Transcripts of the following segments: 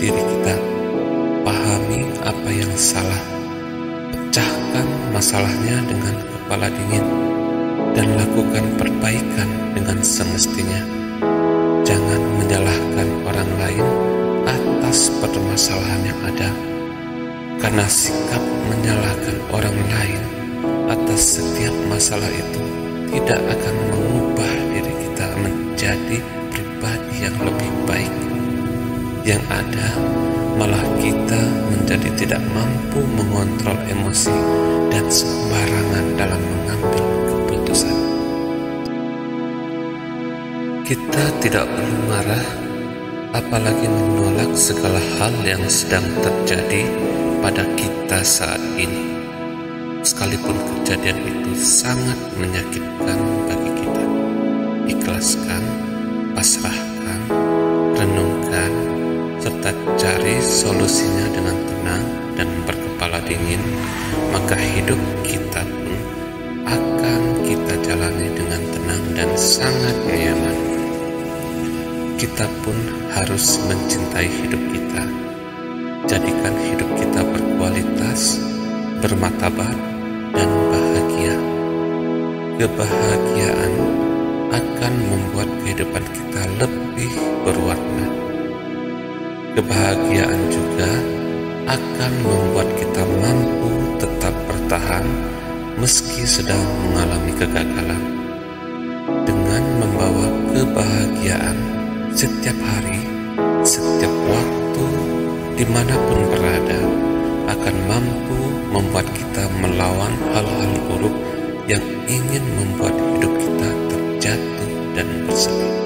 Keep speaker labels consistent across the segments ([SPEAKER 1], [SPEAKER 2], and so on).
[SPEAKER 1] diri kita, pahami apa yang salah, pecahkan masalahnya dengan kepala dingin, dan lakukan perbaikan dengan semestinya. Jangan menyalahkan orang lain atas permasalahan yang ada, karena sikap menyalahkan orang lain atas setiap masalah itu tidak akan mengubah diri kita menjadi pribadi yang lebih baik. Yang ada malah kita menjadi tidak mampu mengontrol emosi dan sembarangan dalam mengambil keputusan. Kita tidak perlu marah, apalagi menolak segala hal yang sedang terjadi pada kita saat ini, sekalipun kejadian itu sangat menyakitkan bagi kita. Ikhlaskan, pasrahkan, renungkan, serta cari solusinya dengan tenang dan berkepala dingin, maka hidup kita pun akan kita jalani dengan tenang dan sangat nyaman. Kita pun harus mencintai hidup kita. Jadikan hidup kita berkualitas, bermartabat, dan bahagia. Kebahagiaan akan membuat kehidupan kita lebih berwarna. Kebahagiaan juga akan membuat kita mampu tetap bertahan meski sedang mengalami kegagalan. Dengan membawa kebahagiaan setiap hari, setiap waktu, dimanapun berada, akan mampu membuat kita melawan hal-hal buruk yang ingin membuat hidup kita terjatuh dan bersedih.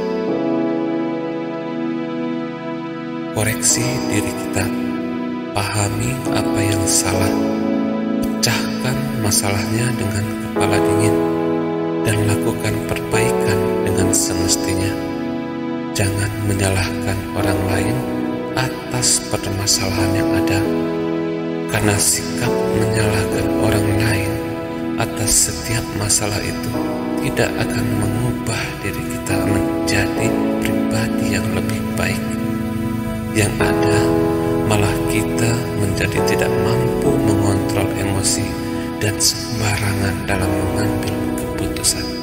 [SPEAKER 1] Koreksi diri kita, pahami apa yang salah, pecahkan masalahnya dengan kepala dingin, dan lakukan perbaikan dengan semestinya. Jangan menyalahkan orang lain atas permasalahan yang ada, karena sikap menyalahkan orang lain atas setiap masalah itu tidak akan mengubah diri kita menjadi pribadi yang lebih baik. Yang ada malah kita menjadi tidak mampu mengontrol emosi dan sembarangan dalam mengambil keputusan.